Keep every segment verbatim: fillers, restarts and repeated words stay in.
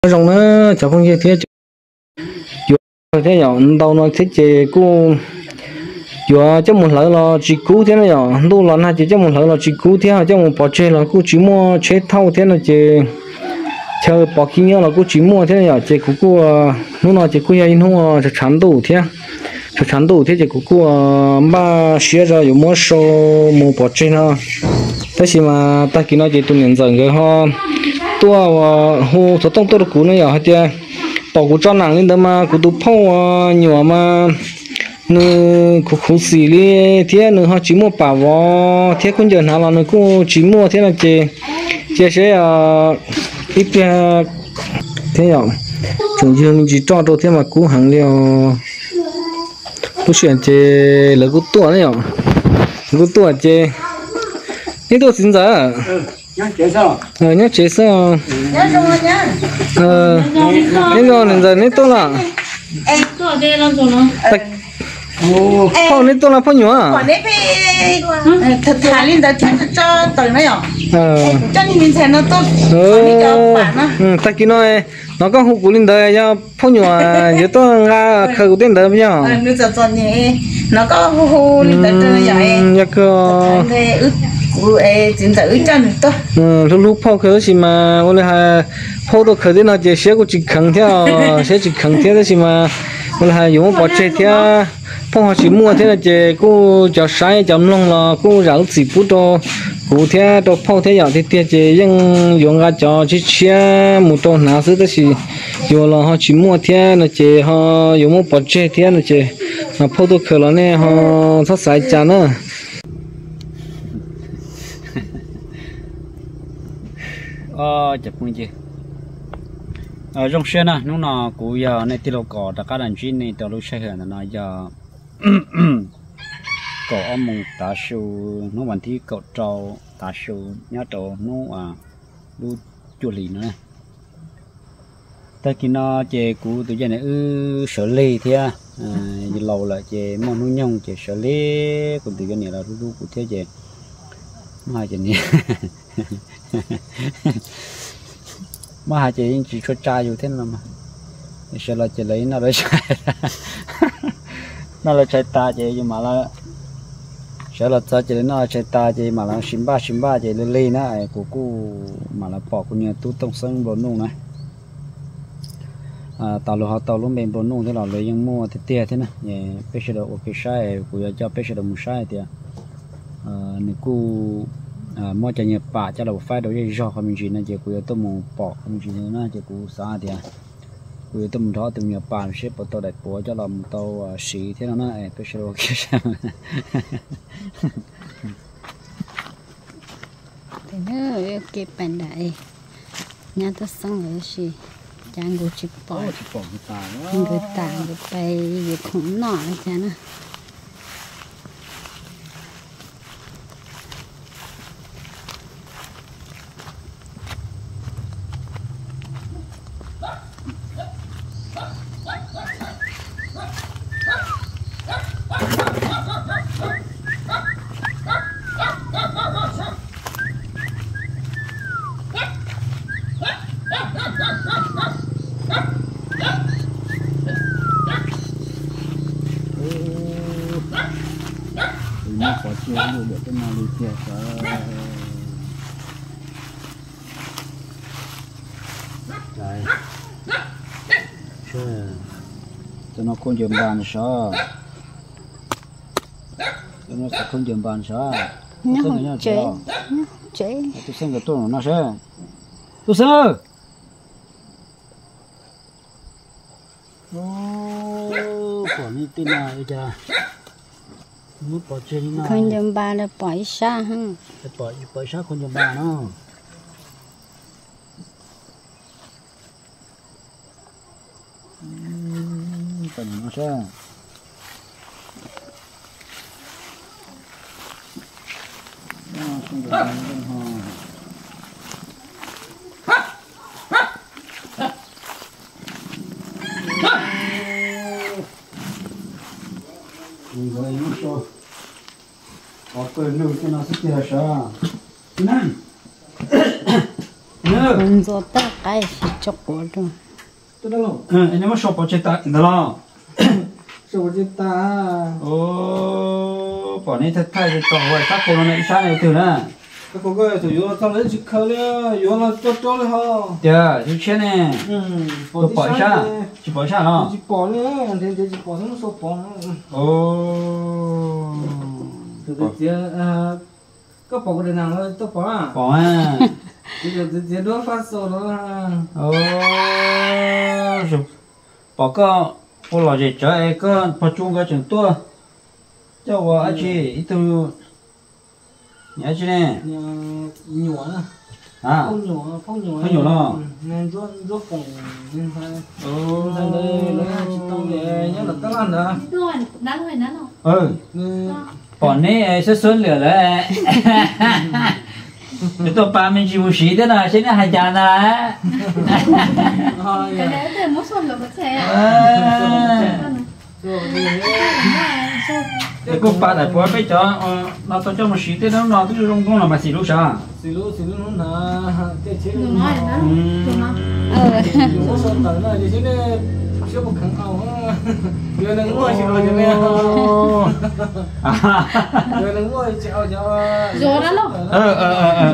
rồng nó cháu không như thế rồi thế nhỏ đâu nó thích chế cô giờ cho một lỡ là chỉ cú thế này nhỏ đâu là hai chỉ cho một lỡ là chỉ cú thế cho một bỏ chơi là cô chỉ mua chế thâu thế là chế chờ bỏ khi nhớ là cô chỉ mua thế này nhỏ chế của cô lúc nào chế cô yên không chán đủ thế chán đủ thế chế của cô ba xía ra有mua số mua bỏ chơi nó thế thì mà ta kia nói chế tụi nhân dân rồi ho tua hồ số tông tôi được cú này nhỏ hết chưa bỏ cú cho nàng lên đó mà cú tụ phao nhỏ mà nữ cú cú xì li thế nữ họ chỉ mua bảo vò thế con giờ nào là nữ cô chỉ mua thế là chị chị sẽ ít thế nhỏ chúng dương chỉ cho đâu thế mà cú hàng liều cú chuyển chị là cú tua này nhỏ cú tua chị thế tôi xin giờ ờ nhá chế sao ờ nên rồi nên giờ nên tôi là tôi đây làm gì nó phong nên tôi là phong nhở còn đấy phải thật thà lên đó cho tờ nó nhỏ cho nên mình thấy nó tốt ờ ừ ta kia nói nó có hút củ lên đời cho phong nhở giờ tôi nga khơi củ lên đời bây giờ nó cho cho nhẹ nó có hút hút lên đời cho nó vậy nhá cơ ủa chính là ướt chân to ừ lúc lúc phao khơi thì mà o늘 ha phao đồ khơi thì nó chỉ sẽ có chỉ khăng theo sẽ chỉ khăng theo đó thì mà o늘 ha dùng bỏ chơi theo phao họ chỉ mua thế là chỉ cô cho sai cho lông là cô rau chỉ bút đồ cô theo đồ phao theo thì theo chỉ những dùng ra cho chỉ chia một đồ nào thứ đó thì dùng là họ chỉ mua theo là chỉ họ dùng bỏ chơi theo là chỉ mà phao đồ khơi là này họ thoát sai chán nữa ờ chụp mình chứ ở trong xe nè lúc nào cũng giờ này tiêu cỏ đã các đàn chuyên này tàu lúc xe hẹn là giờ cỏ ông mùng tá su nó bản thi cỏ trâu tá su nhá trâu nó à lu chua lì nữa ta khi nó chè cũ từ giờ này ư sợ lì thế à lâu lại chè món nuôi nhông chè sợ lì còn từ giờ này là lu lu của thế chè mai chè này mà hai chị chỉ cho traiอยู่thế nào mà sẽ là chị lấy nó lấy trai nó là trai ta chị nhưng mà là sẽ là ta chị lấy nó trai ta chị mà là sim ba sim ba chị lên lên á của cô mà là bỏ của nhà tu tông sân bồn nung này à tàu lúa tàu lúa bên bồn nung thế nào lấy những mua thì tiền thế này nhỉ bây giờ ok sai của cho bây giờ một sai thì à nếu cô à mua cho nhập bả cho là phải đầu dây giò mình chỉ nên chỉ của tôi muốn bỏ mình chỉ nên chỉ của xa thì của tôi muốn tháo từ nhập bả xếp vào tàu đại của cho làm tàu xì thế nào nó ấy cái số kia sao thế nữa cái bàn đại nhà tôi xong rồi gì chẳng có chụp bỏ người ta người bay người khủng nọ thế nào nó có chiều nhiều để cái nào đi thiệt trời trời cho nó không dừng bàn sao cho nó sẽ không dừng bàn sao nó chế chế tôi xem cái tôi nó sẽ tôi sơ ô còn như thế nào vậy cha không dám ba là bỏ xa ha bỏ bỏ xa không dám ba nó phần nó sẽ nó không được lên ho người nó cho có cười nụ cho nó sẽ kia sao nè nè mình做大概是做过的。 tôi đâu ừ anh em shop chơi ta đó lo số chỉ ta ô bỏ này thật thay thì tổng vậy các cô nó lại sao này từ nè cái cô cái tụi yo tao lấy chỉ khơi lên yo là cho cho lên ha dạ chú chết nè ừ bỏ bỏ sao chỉ bỏ sao hả chỉ bỏ lên thì thì chỉ bỏ xuống số bỏ ô từ từ chỉ có bỏ cái nào thôi tôi bỏ à bỏ à bây giờ chỉ đua phát số đó ô bỏ cái bỏ lò gì cho ai cái bỏ chung cái chuyện tua cho vợ anh chị ít tu nhớ chứ nè nhỏ à không nhỏ không nhỏ không nhỏ đâu nên rốt rốt phòng nên phải ô nên đây nó chỉ tao để nhớ là tao ăn đó rồi đã rồi đã rồi ừ nên bọn này sẽ xuân lửa đấy chúng tôi ba mình chịu xí thế nào xin hai chàng à cái đấy thì mất xuân rồi có thể à cái cục ba đại bữa bây giờ nó tôi cho một xí thế nó nó tôi dùng công là mà xí lúc sao xí lú xí lú nó là cái chế đừng nói nữa đừng nói dùng có sơn tới là gì chứ đấy chưa một kháng ao giờ đừng ngồi xí rồi cho nên giờ đừng ngồi chèo cho rồi đó luôn ờ ờ ờ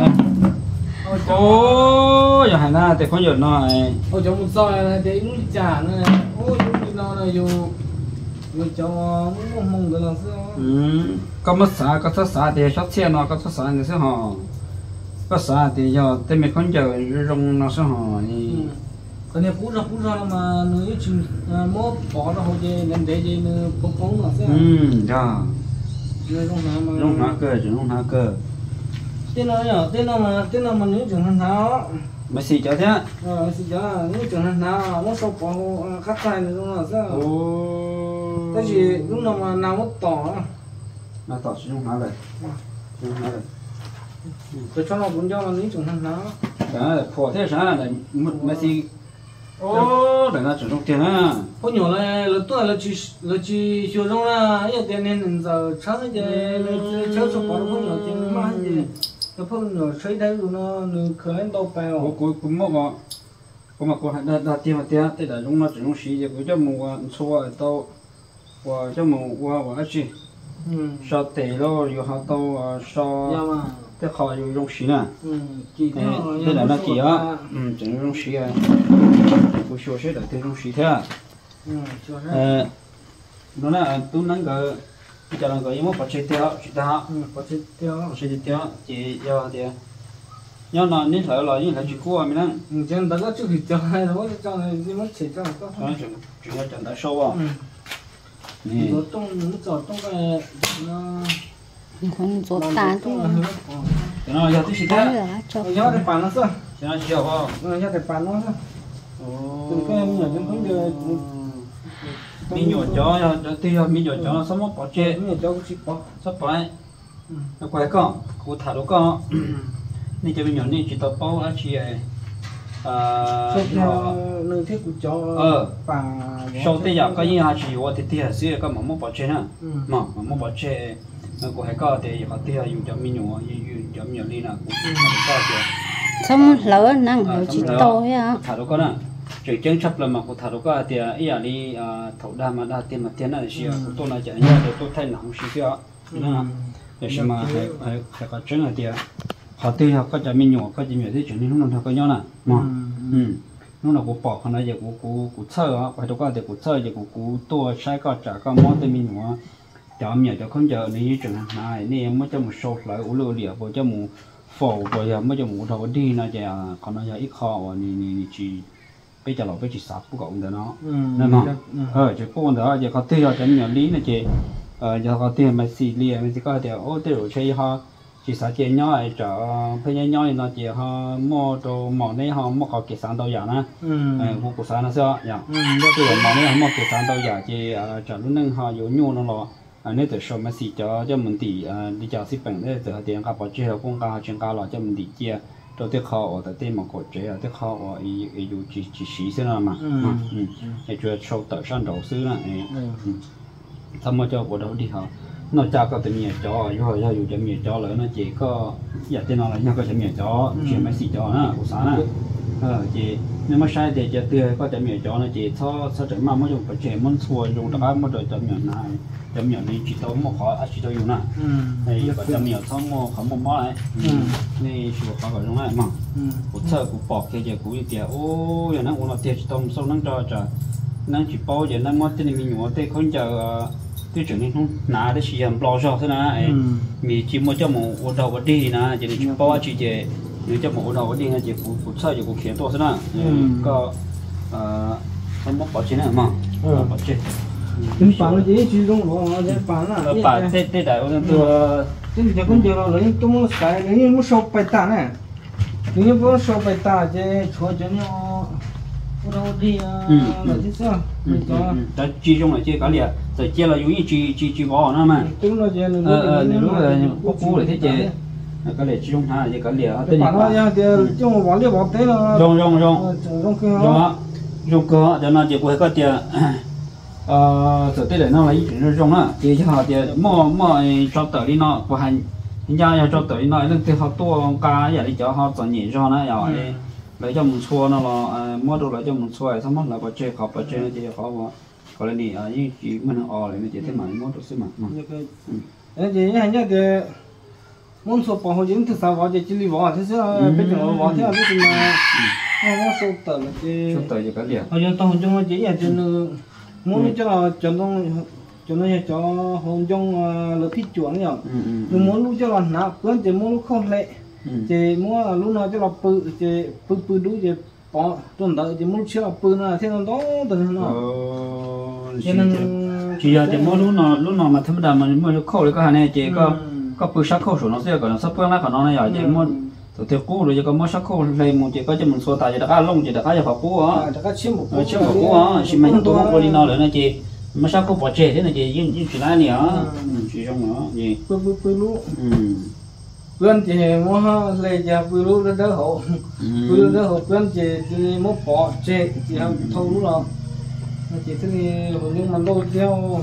ô giờ hải na thì có nhiều nó ôi cho một soi là để muốn trả nữa ôi nó là dù dù cho muốn mong được là sao ừ có mất xã có thất xã thì sắp xe nó có thất xã thì sẽ họ có xã thì giờ tên mình không chờ rong nó sẽ họ thì cái này phú ra phú ra mà nếu chừng mốt bỏ ra hồi gì nên để gì nữa phóng phóng là sao ừ dạ nơi trong nào mà rong há cơ chứ rong há cơ tên nào nhở tên nào mà tên nào mà nếu chừng hàng tháo mà xì cho thế ờ xin chào nếu chừng hàng tháo mốt sau bỏ cắt tay nữa đúng là sao ô cái gì lúc nào mà nào mốt tỏ nó tỏ xuống rong há rồi rong há rồi tôi cho nó cũng cho mà nếu chừng hàng tháo đó là phổ thế sao là mà xì ô để nó chuyển rong tiền á có nhiều là là tôi là chỉ là chỉ sử dụng là ít tiền nên giờ sáng cái là chơi số bỏ không nhiều tiền mà gì nó không nhiều chơi đấy rồi nó nó khởi đâu phải cô cô cũng mất mà cô mà cô đã đã tiền mà tiền thì là rong nó chuyển rong xì thì cô cho mua số ở đâu và cho mua qua và cái gì ừ sao tệ loอยู่họ đâu sao dạ mà cái họอยู่rong xì nè ừ chỉ thế theo thế là nó kia ừ chuyển rong xì à cô số sẽ được thêm rong xì thế à ừ cho ra ờ nó là tôi nâng cái bây giờ là cái một bát chè tiêu chỉ ta ừ có chỉ theo bát chè tiêu chỉ do thì nhớ nó nên thở lại như là chỉ cua mình nè ừ chẳng đã có chữ thì cho hay nó cho này gì mất chỉ cho có nó chỉ chỉ là chẳng đã sâu à ừ nè nó trong nó cho trong cái nó con做大的， thì nó giờ tôi chỉ 当 thế 然做 nhớ để bàn nó sao thì nó chỉ học nhớ để bàn nó sao ồ từ cái em nhỏ trên không được mình nhỏ chó cho thì mình nhỏ chó nó sống một bát chè nhỏ cho chỉ bỏ sắp phải nó quay con cô thả đồ con nên cho mình nhỏ nên chỉ tập bao á chị ấy à sau theo nơi thiết của cho và sau tới giờ có những hạt chỉว่าที่หาซื้อก็หมอหมอปอเชนะ ừ หมอหมอปอเชnó có hay có thì họที่อยู่จะมีหนูอยู่จะมีอะไรนะกูก็จะ xong lỡ năng lỡ chỉ tôi á, ถาđồก็นะจุดเจ้งชับแล้วมากูถาđồก็ที่อีอย่างนี้อ่าถอดได้มาได้เต็มมาเต็มนั่นสิอ่ะกูตัวน่าจะเนี่ยเดี๋ยวตัวไทยหนังสิเสียนะเดี๋ยวมาให้ให้ให้ก็เจ้งอ่ะที่họที่เขาก็จะมีหนูก็จะมีที่จุดนี้นู่นเขาก็ย้อนน่ะหมออืมนู่นน่ะกูปอกเขานะอย่ากูกูกูเชื่ออ่ะไปดูก็เดี๋ยวกูเชื่ออย่ากูกูตัวใช้ก็จะก็มอแต่มีหนูcho mẹ cho con chờ này chuyện này này mới cho một số lại u lừa liệt với cho một phổ rồi giờ mới cho một đầu đi nó chỉ còn nó giờ ít khó và ni ni chỉ bây giờ là bây chỉ sắp của cậu đó nó nên mà ờ chỉ có đó giờ có tiền cho mẹ lý nó chỉ ờ giờ có tiền mà xì liệt mà chỉ có tiền ô tiền rồi chơi ha chỉ sao tiền nhỏ ấy cho bây giờ nhỏ nó chỉ ha mua đồ mỏ này ha mua có cái sản đâu giờ nè ờ mua cái sản nó sao giờ cái mỏ này mua cái sản đâu giờ chỉ cho lúc nâng ha có nhu nó lo nên từ sau mà xí cho cho mình thì đi chợ ship bằng để từ tiền các bảo chế công ca chuyên ca là cho mình đi chia cho tới kho ở tới mà có chế ở tới kho ở ý ý dù chỉ chỉ xí thế nào mà để cho sau tới sang đầu xứ này tham gia cho bộ đầu đi họ nó cha có tụi mẹ chó rồi rồi dùng tụi mẹ chó nữa nó chỉ có giờ tên nó là nhau có tụi mẹ chó chỉ mấy xí chó nữa của sáng nữa ờ chỉ nếu mà sai thì chỉ tươi có tụi mẹ chó nó chỉ cho sao tụi mà mới dùng phải chế muốn xua dùng tất cả mới được tụi mẹ này tụi mẹ này chỉ tao mua khó chỉ tao dùng nè này giờ tụi mẹ tao mua khó mua món này này chùa khó có dùng này mà của thợ của bọc cái giờ của tiền ô giờ nó uống nó tiền chỉ tao sau nó cho cho nó chỉ bao giờ nó mất tên mình nhổ tên không chờ cái chuyện này không nã để sử dụng bao giờ thế này mình chỉ mua cho một ô đầu vật đi nè chỉ để chụp bao chỉ để nếu cho một ô đầu vật đi là chỉ phụ phụ sơ chỉ phụ khiến tôi thế nào có không mất bảo chế này mà bảo chế những bạn nó chỉ chỉ dùng nó nó sẽ bạn là bạn tết tết đại ông tôi thế thì con giờ nó lấy tôi muốn cái lấy muốn sâu bài ta này nếu muốn sâu bài ta chứ chúa cho nó đâu đi là chứ sao đó chỉ dùng là chỉ cái liền rồi chỉ là dùng chỉ chỉ chỉ bỏ nó mà đúng là chứ ờ ờ nếu là có cú để thế chứ cái này chỉ dùng hai thì cái liền cái bạn nó ra thì trong bỏ liền bỏ thế là dùng dùng dùng dùng cái dùng dùng cơ cho nó chỉ có cái tiền ờ thực tế là nó là ý chuyện nó dùng á chỉ cho họ tiền mua mua cho tới đi nó của hành hiện ra cho tới nó nên từ họ tua cá vậy đi cho họ chọn nhỉ cho nó rồi lấy cho mình xua nó là mua đồ lấy cho mình xua xong mất là bỏ chơi học bỏ chơi thì khó quá còn là gì à như chỉ mình ở lại nó chỉ thế mà mua đồ xí mà cái gì hành ra thì muốn số bảo hộ những thứ sao vào thì chỉ đi vào thế sao bây giờ vào thế là biết mà không có số tờ là chứ số tờ gì cái gì họ dân tông trong chỉ là cho nó muốn cho nó cho nó cho nó cho hồn trong là thích chuẩn nhở nhưng muốn lúc cho nó nạp vẫn chỉ muốn lúc không lệ chỉ muốn lúc nào cho nó bự chỉ bự bự đủ chỉ bỏ tuần tới chỉ muốn cho nó bự là thế nó đó từ nó cho nên chỉ là chỉ muốn lúc nào lúc nào mà thấm đàm mà muốn khâu được cái này chỉ có có bự sắc khâu số nó sẽ còn nó sắp bữa nay còn nó này rồi chỉ muốn từ từ cũ rồi chỉ có muốn sắc khâu lên một chỉ có cho mình xua tài chỉ đã lông chỉ đã cái vào cũ á chiếm một cũ á chỉ mình tụi nó đi nó nữa này chỉ mà sao không bỏ trẻ thế này chỉ những những chuyện này nữa chỉ trong nó gì bự bự bự lú bên chị mua lấy giờ bự lú nó đỡ hộ bự lú đỡ hộ bên chị thì mua bỏ trẻ chị không thâu lú rồi chị thế thì hồi nhưng mà đâu theo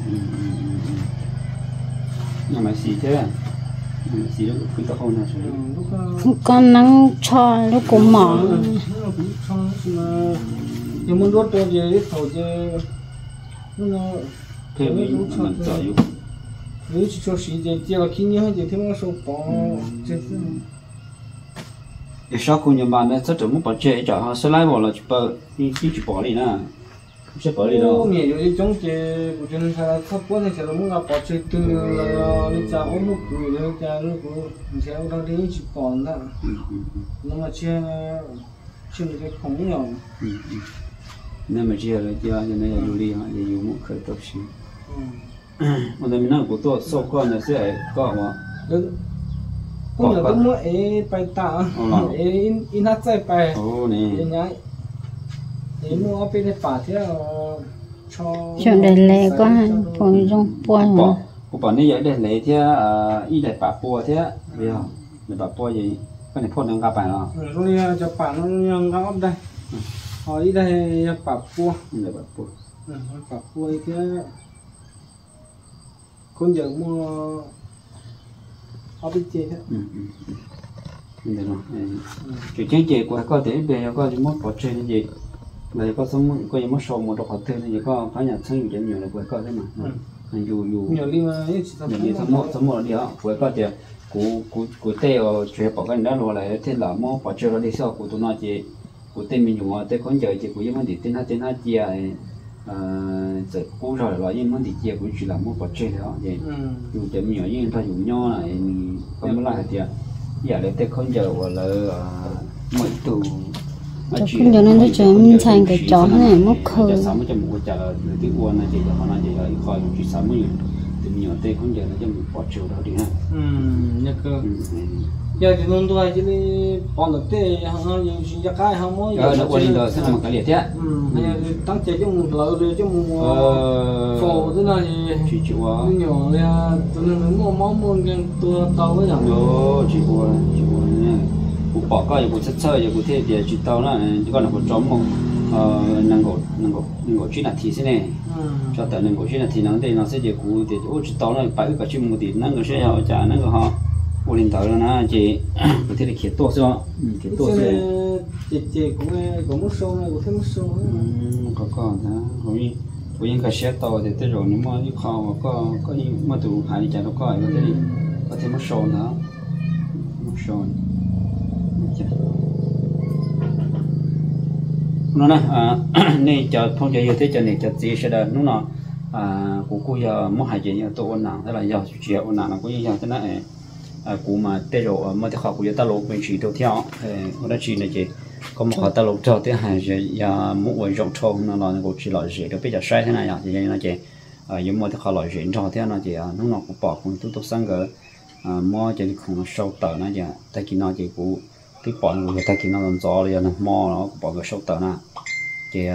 nhưng mà xì thế à xì lúc khi tao không nào con nắng cho lúc cũng mỏ nhưng muốn đốt tôi về thầu chứ nó thêm cái mình cho yếu nếu chỉ cho xí thì chỉ là khi nhớ thì thêm một số bỏ chứ để sau cùng nhà bạn này chắc chắn muốn bỏ chế cho họ sẽ lại bỏ là chụp bờ đi đi chụp bỏ đi nè sẽ bỏ đi đâu nhiều những trong chế của chúng ta là thấp quá thì sẽ là muốn gặp bỏ chế từ là đi chào ốm lúc cười đi chào lúc cười mình sẽ ở đâu đi chụp bỏ nữa nhưng mà chưa chưa được cái khống nhau nên mà chia rồi chia cho nên là du lịch họ thì dùng một khởi tập xí mà mình nói của tôi sau con là sẽ có mà cũng là cũng muốn ấy bài tạ ấy in in hát chạy bài ồ nè nhái ấy mua bên cái phả thế cho chuyện để lệ có hàng phòng trong buồn bỏ của bọn này vậy để lấy thế y để bả bùa thế bây giờ để bả bùa gì cái này phun đang gặp phải nào rồi cho bạn nó nhang gấp đây hỏi đây bả bùa để bả bùa bả bùa thế con giờ mua ở bên trên thế mình thấy rồi chuyện chơi chơi của có thể bây giờ có chỉ mất bỏ chơi như gì mà có sống có những mất sầu một độc hạt thêm thì có phải nhà sang nhiều nhiều là của có thế mà dù dù nhiều đi mà nhiều đi sống một sống một đi đó của có thể cú cú cú tê ở chuyện bỏ cái đó rồi lại thế là mất bỏ chơi rồi đi sau của tụi nó chỉ của tên mình dùng tên con giờ chỉ của những vấn đề tên hai tên hai chia giờ cũ rồi là những vấn đề chia của chỉ là mất bỏ chơi đó vậy dù chậm nhiều nhưng ta dùng nho này không có lại thì giờ để tên con giờ gọi là mấy tù cho không giờ nên tôi chọn thành cái chó này mất khơi sáu mươi trăm một chả là cái uốn này chỉ là họ nói chỉ là khỏi chỉ sáu mươi từ nhiều tên con giờ nó cho một bỏ chiều đó đi ha nhớ cơ giờ thì luôn tôi chỉ đi bỏ được tê họ dùng xin cho cái không mới giờ nó quên rồi sẽ làm cái liệt thế tăng chế cho một lợn rồi cho một phổ thế này chỉ chịu quá nhỏ là tụi nó mua món mua cái tua tàu với nhau rồi chỉ qua chỉ qua nha cụ bỏ coi cụ chất chơi cụ thế thì chỉ tàu là chỉ còn là một chấm một năng gỗ năng gỗ năng gỗ chuyện là thì thế này cho tới năng gỗ chuyện là thì nó đây nó sẽ chỉ cú thì ô chỉ tao nó phải cả chim một tí năng gỗ sẽ họ trả năng gỗ họ ô linh tao nó chỉ có thể là khiết tốt cho khiết tốt cho chị chị cũng có một số này cũng thêm một số có có đó rồi có những cái xe tàu thì tới rồi nếu mà như kho có có những mà tụ hải trả nó có có thể có thêm một số nữa một số nó nè này cho phong trào thế cho này cho gì sẽ là nó nó của cô giờ mất hai chuyện tôi ôn nặng thế là giờ chuyện ôn nặng là có gì thế này cụ mà tê rồi mà thì họ cũng ta lục mình chỉ đầu theo ở đó chỉ là gì có một họ ta lục cho thế hay giờ mỗi người rộng trâu nó là cũng chỉ là gì được bây giờ sai thế này à thì nó chỉ giống mà thì họ loại gì cho thế nó chỉ nó nó cũng bỏ cũng tôi tôi sang cái mua chỉ không sâu tờ nó giờ ta chỉ nói chỉ cụ cái bỏ người ta chỉ nói làm gió rồi nó mua nó bỏ cái sâu tờ na chỉ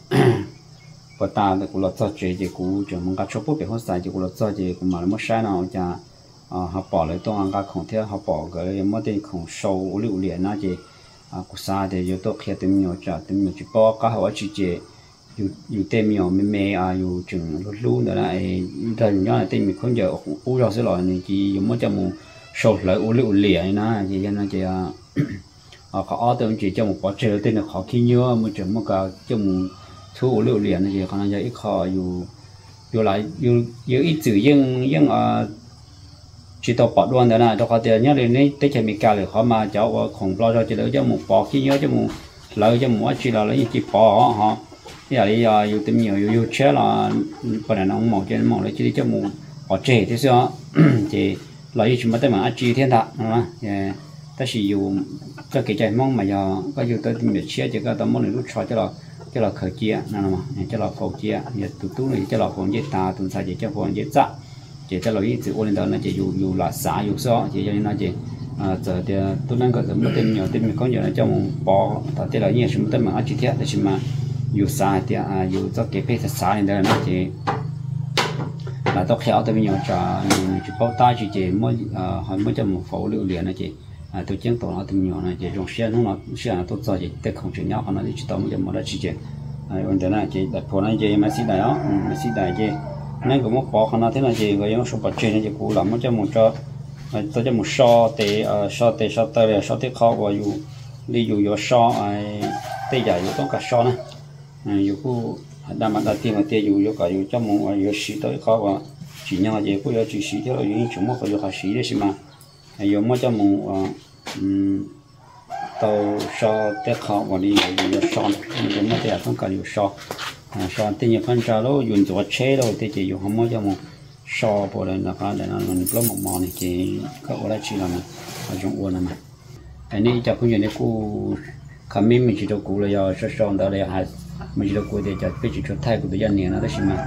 và ta thì cũng là cho chỉ chỉ cụ chỉ muốn cái số bút để họ xài chỉ cũng là cho chỉ cũng mà nó sai nào chả họ bỏ lại tôi ăn cái không theo họ bỏ cái mất đi không sâu lưu liền na chỉ cũng sai thì yếu tố khi tìm nhiều chả tìm nhiều chỉ bỏ cái họ chỉ chỉอยู่อยู่เต็มอยู่ไม่เมย์อ่ะอยู่จึงรู้ๆนั่นแหละไอ้ถ้าอย่างนี้เต็มมีคนเยอะอู้เราเสียหน่อยนี่จีอยู่มั่วจะมูโซ่เลยอู้เลี้ยวเลี้ยนะจีอย่างนั้นจีอ่ะเขาอ้อตัวจีจะมูปอเจอเต็มเขาขี้เยอะมั่วจะมั่วก็จะมูทูอู้เลี้ยวเลี้ยนะจีเขาน่าจะอีกข้ออยู่อยู่หลายอยู่อยู่อีจื่อยังยังอ่ะจีตัวปอดด้วนนั่นแหละตัวเขาเดียวเนี่ยเลยนี่ได้ใช้มีการเลยเขามาเจ้าว่าของเราเราจะเลยจะมูปอขี้เยอะจะมูเราจะมูว่าจีเราเลยจีปอฮะgiờ đi giờ yêu tìm nhiều yêu yêu chết là phần này nó mỏng trên mỏng lấy chỉ cho mù bỏ trẻ thế sao thì lấy chúng ta mà chi thiên thạ đúng không? Ta chỉ yêu cái cái trái mong mà giờ có yêu tới tìm được chết chỉ có tao muốn lúc cho cho là cho là khởi chia nè mà cho là khẩu chia giờ tụt tụt này cho là phong dễ ta tụt sai chỉ cho phong dễ dạ chỉ cho lấy từ ôn lên đó chỉ yêu yêu là xã yêu so chỉ cho nên là chỉ giờ thì tôi đang có tụi tìm nhiều tìm có nhiều là cho mù bỏ ta thì là nhiều chúng ta mà chi thiết thì màอยู่ซ้ายที่อ่าอยู่จะเก็บเพชรซ้ายนี่ได้นะจีแล้วต้องเขียวแต่ไม่ยอมจะจุดเป้าตาจีจีไม่อ่าให้ไม่จะมุ่งโฟล์เรียนนะจีอ่าตัวเจ้าตัวเราตัวไม่ยอมนะจีตรงเสียนู่นเราเสียตัวจะจีแต่ของจีเนาะขนาดที่จุดต้องไม่จะไม่ได้จีจีอ่าวันเดียวนะจีแต่พอนั้นจีไม่สิได้อ่ะไม่สิได้จีนั่นก็มุ่งปอขนาดที่นั่นจีก็ยังสุภาพจีนจีกูหลังไม่จะมุ่งจะตัวจะมุ่งชอเตะอ่าชอเตะชอเตะเลยชอเตะเขาก็อยู่รีอยู่อยู่ชอไอ้เตะใหญ่อยู่ต้องกับชอนะอยู่กูดำมาตัดที่มาเตะอยู่อยู่ก็อยู่จมูกอยู่สีตัวเขาว่าสีเนี่ยอยู่กูอยู่สีที่เราอยู่จมูกเขาอยู่หาสีเลยใช่ไหมอยู่มั่วจมูกอืมตัวชอเตะเขาวันนี้อยู่อยู่ชอนอยู่มั่วเตะต้องการอยู่ชอชอนเตะยังพันจาโลอยู่ตัวเชลโลเตะอยู่ห้องมั่วจมูกชอพอเลยนะครับแต่นั้นมันก็มองมองนี่จีก็ว่าชีเราเนี่ยเราจงอ้วนนะอันนี้จะพูดอย่างนี้กูคำนี้มันจะกูเลยเอาชอนตัวเลยหาmình chỉ được cố để cho cái chuyện cho thay của tôi dân này nó đó chứ mà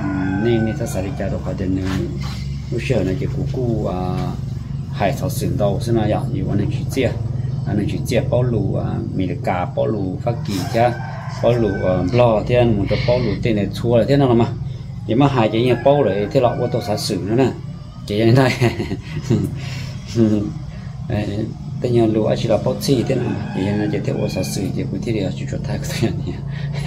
nên nên ta sẽ đi cho tôi phải đến lúc sau này chỉ cố cố à hải thảo sừng đầu xem nào vậy nhiều anh ấy chỉ chia anh ấy chỉ chia bao lù à mì được cà bao lù phát kỳ cha bao lù bò thế anh muốn cho bao lù tên này chua là thế nào mà vậy mà hải chỉ như bao lại thế lọ của tôi sẽ sừng nữa nè chỉ như thế nàyแต่ยังรู้อาชีพเราปกติที่นั่นยังน่าจะเที่ยวสัตว์สิ่งที่คุณที่เรียกจุดท้ายก็ตัวนี้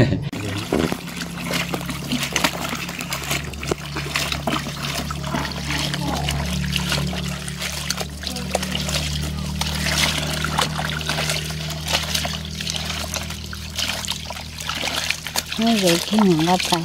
ไม่ได้ที่หนึ่งก็ไป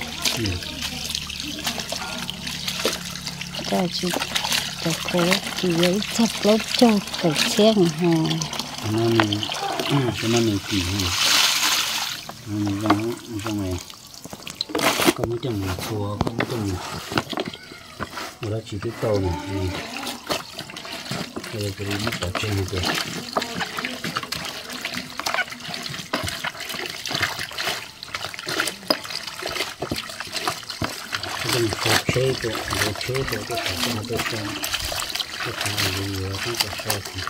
ก็จุดตัวโคจีไว้จับรถจอดแต่เชียงฮะนั่นนี่อ่าฉันนั่นนี่กี่ฮะนั่นนี่ยังยังไงก็ไม่จังชัวก็ไม่จังเราchỉ biết tàu này đây cái này mất trên này rồi cái này chế độ chế độ cái cái cái cái cái cái cái gì đó cái cái cái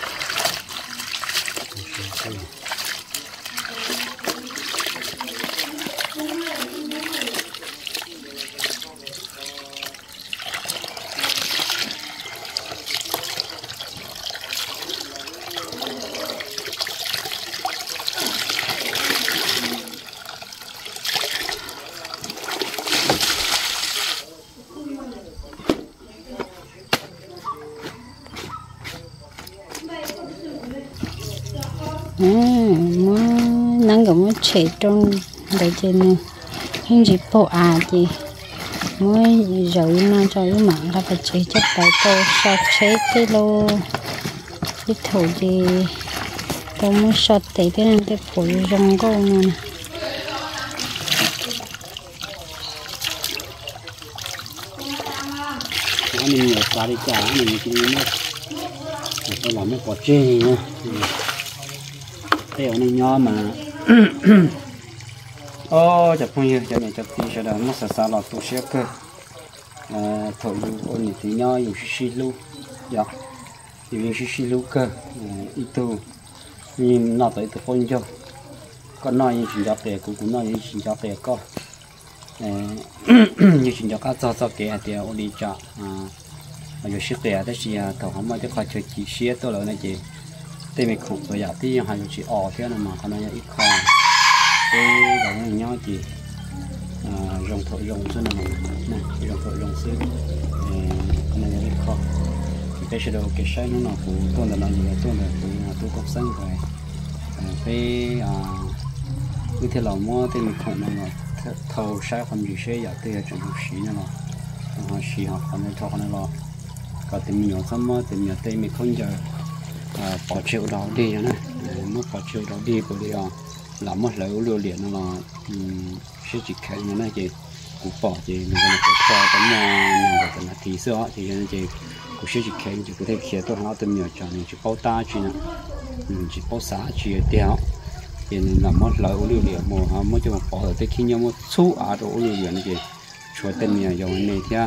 muốn nắng cũng muốn chạy trong để trên này không chỉ bộ à thì mới rồi nó cho cái mạng ra phải chạy cho tay cô sọt chết cái lô cái thủ gì tôi muốn sọt tới thế này cái phủ rong cô nè mình nhiều cá đi trả mình chỉ mất tôi làm mấy quả chê nhá cái này nho mà ô chặt phong như cho này chặt tí cho đó nó sẽ xa lọt tu sửa cơ thổi dù ôn thì nho dùng xí lu dạ dùng xí xí lu cơ ít tu nhìn nó tới từ phong cho con nói như chuyện giáp để cũng cũng nói như chuyện giáp để có như chuyện giáp cá cho cho kẻ thì ôn đi chợ mà giờ sức khỏe đó thì thầu không bao giờ phải chơi chỉ xía tôi là này chị tên mình khủng rồi giả tí hai chị ỏ thế nào mà con nói ít khó cái đó là nhau chị rồng thổi rồng xưa này này rồng thổi rồng xưa con này ít khó cái chế độ cái sai nó là phụ tôi là gì là tôi là phụ tôi có xanh rồi cái như thế là mua tên mình khủng này thầu sai phần gì sai giả tí là chuyện xí nữa nó xí họ con này cho con này lo có tìm nhiều xong mà tìm nhiều tên mình không giờ bỏ triệu đó đi nữa mất bỏ triệu đó đi của đi làm mất lại lưu liền nó là sẽ chỉ khai nó này chị cũng bỏ chị mình còn phải cho tấm mình còn là thì xưa thì nên chị cũng sẽ chỉ khai chị có thể kia tôi nói tìm nhiều cho mình chỉ bao ta chị nè mình chỉ bao xả chị đeo thì làm mất lại lưu liền một họ mới cho một bỏ ở tới khi nhau một số ở độ lưu liền chị cho tên nhiều dòng này thế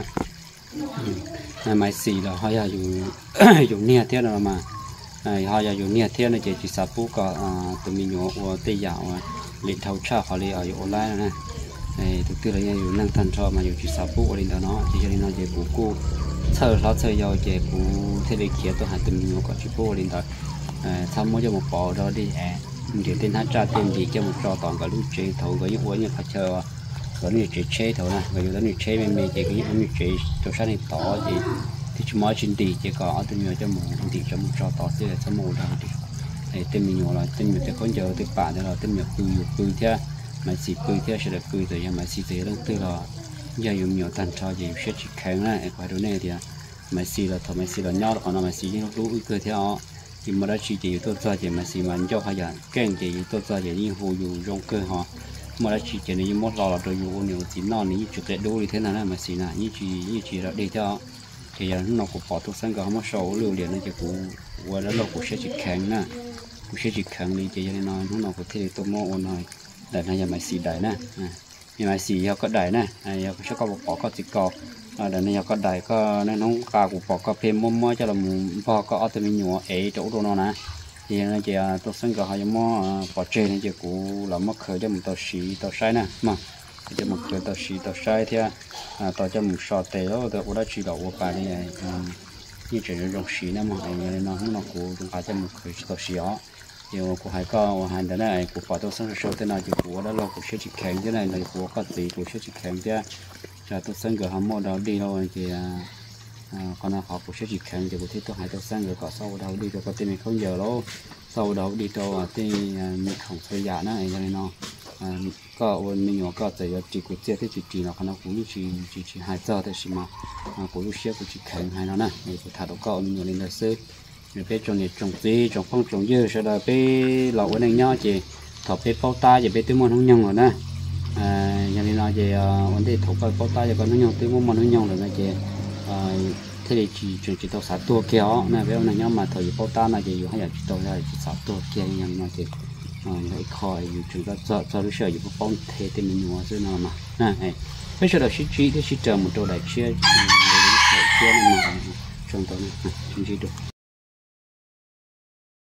này máy xì là họ là dùng dùng nia thế nào mà họ là dùng nia thế này chỉ chỉ sắp bút cả tụi mình nhỏ ở tây giảo lịch thâu cha họ đi ở online này này thực sự là dùng năng thần cho mà dùng chỉ sắp bút ở bên đó nó chỉ cho nên nó chỉ bút cô chờ nó chờ giờ chỉ bút thế để kia tôi hạt tụi mình nhỏ có chỉ bút ở bên đó sau mỗi cho một bộ đó đi mình chỉ tên hát tra tên gì cho một trò toàn cả lúc chơi thầu cái những những phải chờ có những chế chế thôi nè, rồi có những chế mình mình chỉ có những chế cho sáng này tỏ gì thì chúng mới trên đi chỉ có từ nhiều cho một thì cho một trò tỏ chứ cho một đâu thì thì tên mình nhỏ là tên mình sẽ có giờ từ bạn đó là tên mình cười cười theo mà chỉ cười theo sẽ là cười rồi mà chỉ thế lần từ là giờ dùng nhiều thành cho gì sẽ chỉ khéo này phải đối này thì mà chỉ là thôi mà chỉ là nhau còn mà chỉ những lúc cười theo thì mà đã chỉ chỉ tôi cho chỉ mà chỉ mà cho hay là kèn chỉ tôi cho chỉ những hồ dùng trong cơ họ mà đã chỉ chỉ những món lò là tôi dùng nhiều chỉ non những chục lệ đô thì thế nào là mà xí là như chỉ như chỉ là đi theo thì giờ nó cũng bỏ thuốc xăng có không sầu lưu liền nó chỉ cũng qua đó nó cũng sẽ chỉ kháng nè cũng sẽ chỉ kháng đi chỉ cho nên nó nó cũng thế tôi mua ôn rồi để nó giờ mà xí đại nè nhưng mà xí có đại nè giờ sẽ có bỏ có chỉ có để nó có đại có nên nó cả cũng bỏ có thêm mua mua cho là bỏ có ở bên nhỏ ấy chỗ đó nó nè thì nó chỉ tôi sinh có hai món bỏ chơi này chỉ cũ là mất khởi cho một tàu xì tàu sai nè mà cho một khởi tàu xì tàu sai thì tàu cho một sọt tê đó tôi đã chỉ đậu vào đây này như chỉ dùng xì nè mà nó nó cũ chúng ta cho một khởi tàu xì đó thì của hai con hai đứa này của bỏ tôi sinh số thế nào thì của đó là của sẽ chỉ khen thế này là của có gì của sẽ chỉ khen thế cho tôi sinh có hai món đó đi thôi thì còn là họ cũng sẽ chỉ khen cho tôi tôi hai tôi sang rồi có sau đó đi cho có tiền mình không giờ đâu sau đó đi đâu thì mình không phải giả này cho nên nó có mình nhỏ có thể chỉ có chơi thì chỉ chỉ nó còn nó cũng chỉ chỉ chỉ hai giờ thôi xí mà của lúc xưa cũng chỉ khen hai nó nè mình cũng thả đâu có mình nhỏ lên là sớm mình phải trồng nhiệt trồng gì trồng phong trồng dưa sau đó phải lẩu cái này nhau chỉ thọc phải bao ta chỉ phải tưới món không nhông rồi nè cho nên là chỉ vấn đề thọc bao ta chỉ có nó nhông tưới món không nhông rồi nè chỉ thế thì chỉ chỉ chỉ tàu sát tua kéo này với ông này nhưng mà thời bao ta này chỉ hay là chỉ tàu là chỉ sát tua kéo nhưng mà thì lại khỏi chúng ta cho cho lúc sau chỉ có thế thì mình mua chứ nào mà này bây giờ là chỉ chỉ cái chỉ chờ một đồ đại chia chia mà trong đó này chỉ được